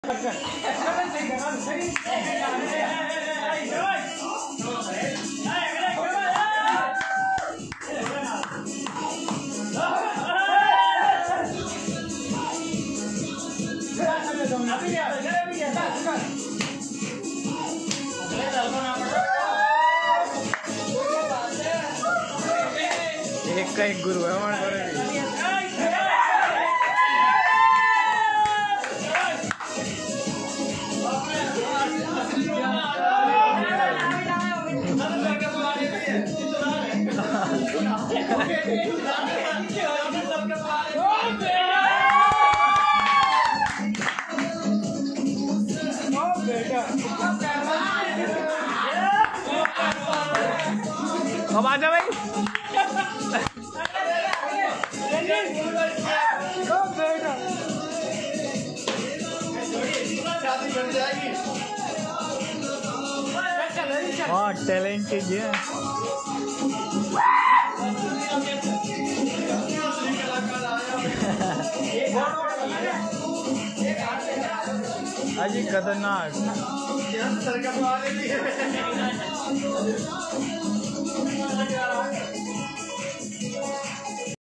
एक का एक गुरु है हमारे। अब आ जा भाई। हाँ टैलेंटेड है। अजी खतरनाक।